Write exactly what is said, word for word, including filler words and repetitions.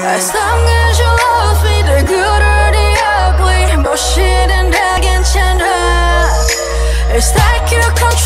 As long as you love me, the good or the ugly, 무엇이든 다 괜찮아. It's like you control